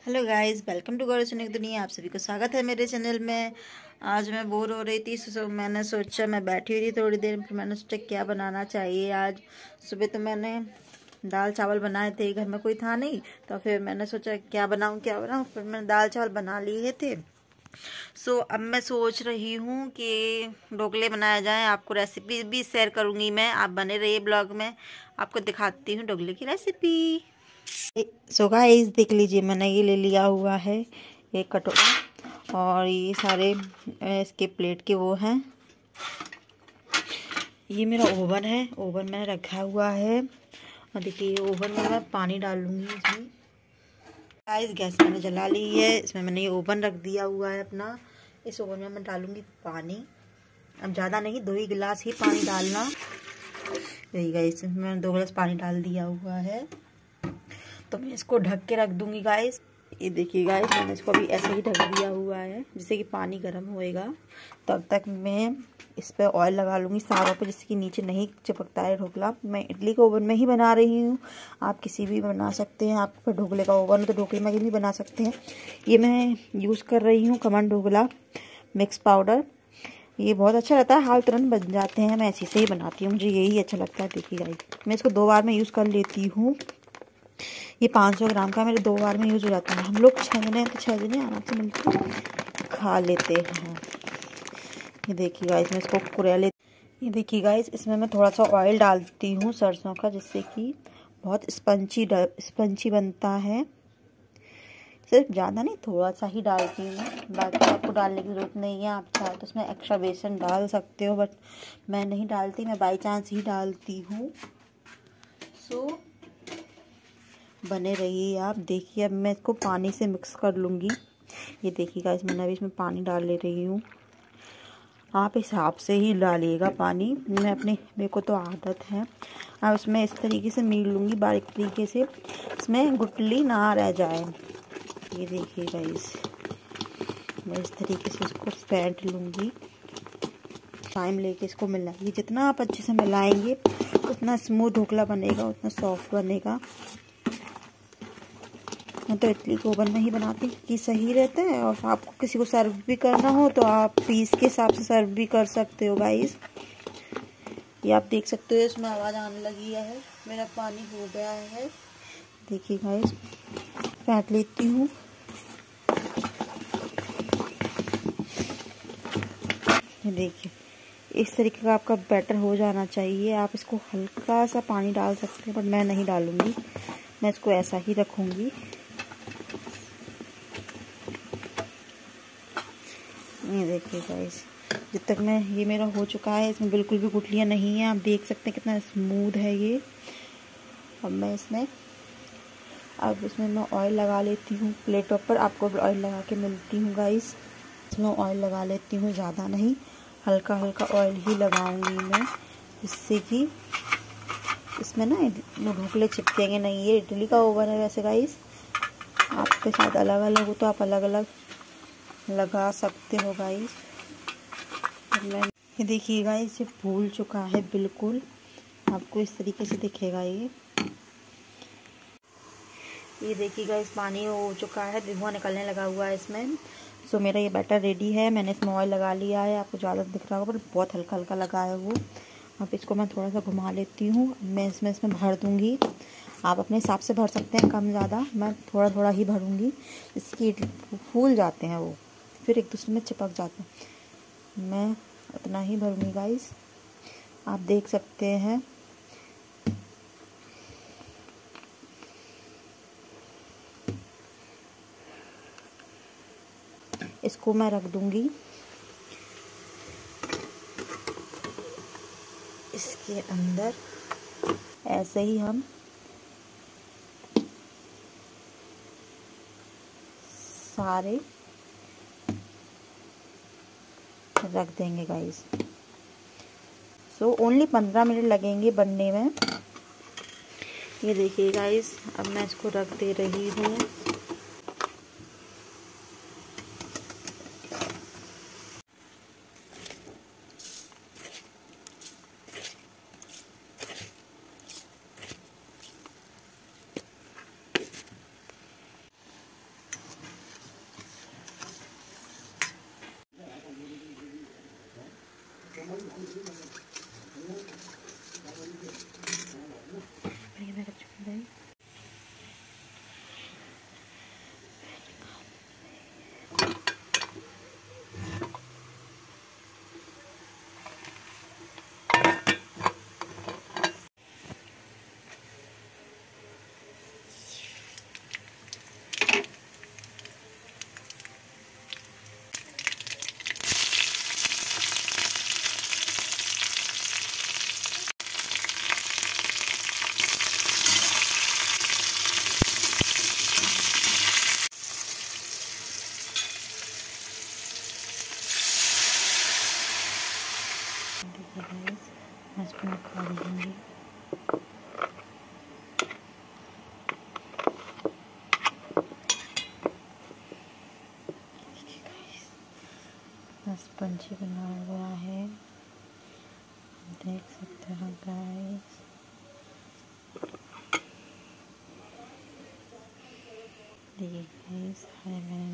Hello guys, welcome to Gaurav की दुनिया। आप सभी को स्वागत है मेरे चैनल में। आज मैं बोर हो रही थी, मैंने सोचा, मैं बैठी हुई थी थोड़ी देर, फिर मैंने सोचा क्या बनाना चाहिए। आज सुबह तो मैंने दाल चावल बनाए थे, घर में कोई था नहीं, तो फिर मैंने सोचा क्या बनाऊं। फिर मैंने दाल चावल बना लिए थे। अब मैं सोच रही हूँ कि ढोकले बनाए जाएं। आपको रेसिपी भी शेयर करूँगी मैं, आप बने रहिए ब्लॉग में। आपको दिखाती हूँ ढोकले की रेसिपी। गाइस देख लीजिए, मैंने ये ले लिया हुआ है एक कटोरा, और ये सारे इसके प्लेट के वो हैं। ये मेरा ओवन है, ओवन मैंने रखा हुआ है। और देखिए ये ओवन में मैं पानी डालूंगी इसमें। गाइस गैस मैंने जला ली है, इसमें मैंने ये ओवन रख दिया हुआ है अपना। इस ओवन में मैं डालूंगी पानी। अब ज़्यादा नहीं, 2 ही गिलास ही पानी डालना। यही गाइस, मैंने 2 गिलास पानी डाल दिया हुआ है। तो मैं इसको ढक के रख दूंगी गाइस। ये देखिए गाइस, मैंने इसको अभी ऐसे ही ढक दिया हुआ है, जिससे कि पानी गर्म होएगा। तब तक मैं इस पर ऑयल लगा लूँगी सारों पे, जिससे कि नीचे नहीं चिपकता है ढोकला। मैं इडली के ओवन में ही बना रही हूँ, आप किसी भी बना सकते हैं। आपके ढोकले का ओवन हो तो ढोकले में भी बना सकते हैं। ये मैं यूज़ कर रही हूँ खमन ढोकला मिक्स पाउडर। ये बहुत अच्छा रहता है, हाल तुरंत बन जाते हैं। मैं ऐसे से ही बनाती हूँ, मुझे यही अच्छा लगता है। देखिए गाइस, मैं इसको 2 बार में यूज़ कर लेती हूँ। ये 500 ग्राम का मेरे 2 बार में यूज हो जाता है। हम लोग 6 जने हैं तो 6 जने आराम से मिलकर खा लेते हैं। ये देखिए गाइस, मैं इसको कुरेले। ये देखिए गाइस, इसमें मैं थोड़ा सा ऑयल डालती हूँ सरसों का, जिससे कि बहुत स्पंची बनता है। सिर्फ ज़्यादा नहीं, थोड़ा सा ही डालती हूँ, बाकी आपको डालने की ज़रूरत नहीं है। आप चाहे तो इसमें एक्स्ट्रा बेसन डाल सकते हो, बट मैं नहीं डालती, मैं बाई चांस ही डालती हूँ। बने रहिए आप। देखिए अब मैं इसको पानी से मिक्स कर लूँगी। ये देखिए गाइस, मैंने अभी इसमें पानी डाल ले रही हूँ। आप हिसाब से ही डालिएगा पानी। मेरे को तो आदत है। अब इसमें इस तरीके से मील लूँगी बारीक तरीके से, इसमें गुठली ना रह जाए। ये देखिए गाइस, मैं इस तरीके से इसको फेंट लूँगी। टाइम लेके इसको मिलाइए, जितना आप अच्छे से मिलाएंगे उतना स्मूथ ढोकला बनेगा, उतना सॉफ्ट बनेगा। मैं तो इडली को ओवन में ही बनाती कि सही रहता है। और आपको किसी को सर्व भी करना हो तो आप पीस के हिसाब से सर्व भी कर सकते हो गाइस। ये आप देख सकते हो, इसमें आवाज़ आने लगी है, मेरा पानी हो गया है। देखिए गाइस, फेंट लेती हूँ। ये देखिए, इस तरीके का आपका बैटर हो जाना चाहिए। आप इसको हल्का सा पानी डाल सकते हैं, पर मैं नहीं डालूंगी, मैं इसको ऐसा ही रखूँगी। ये देखिए गाइस, जब तक ये मेरा हो चुका है, इसमें बिल्कुल भी गुठलियाँ नहीं है। आप देख सकते हैं कितना स्मूथ है ये। अब इसमें मैं ऑयल लगा लेती हूँ प्लेटों पर। आपको ऑयल लगा के मिलती हूँ गाइस। इसमें ऑयल लगा लेती हूँ, ज़्यादा नहीं, हल्का हल्का ऑयल ही लगाऊंगी मैं, जिससे कि इसमें ना ढोकले चिपकेंगे नहीं। ये इडली का ओवन है वैसे गाइस, आपके साथ अलग अलग हो तो आप अलग अलग लगा सकते हो गाइस। ये देखिए गाइस, ये फूल चुका है बिल्कुल, आपको इस तरीके से दिखेगा ये देखिए गाइस, पानी हो चुका है, धुआं निकलने लगा हुआ है इसमें। मेरा ये बैटर रेडी है। मैंने इसमें ऑयल लगा लिया है, आपको ज़्यादा दिख रहा होगा पर बहुत हल्का हल्का लगा है वो। अब इसको मैं थोड़ा सा घुमा लेती हूँ। मैं इसमें भर दूँगी। आप अपने हिसाब से भर सकते हैं, कम ज़्यादा। मैं थोड़ा थोड़ा ही भरूँगी, इसकी फूल जाते हैं वो, फिर एक दूसरे में चिपक जाते हैं। मैं उतना ही भरूँगी गाइस, आप देख सकते हैं। इसको मैं रख दूँगी इसके अंदर। ऐसे ही हम सारे रख देंगे गाइस। ओनली 15 मिनट लगेंगे बनने में। ये देखिए गाइस, अब मैं इसको रख दे रही हूँ। स्पंजी बना हुआ है, देख सकते हो गाइस। देखिए गाइस, मैंने